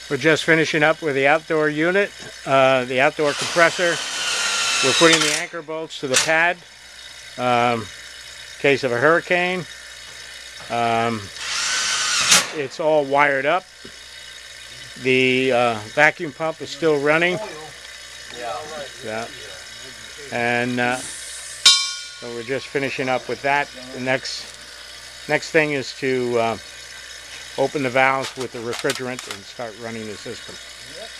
We're just finishing up with the outdoor unit, the outdoor compressor. We're putting the anchor bolts to the pad in case of a hurricane. It's all wired up. The vacuum pump is still running. Yeah. And so we're just finishing up with that. The next thing is to open the valves with the refrigerant and start running the system.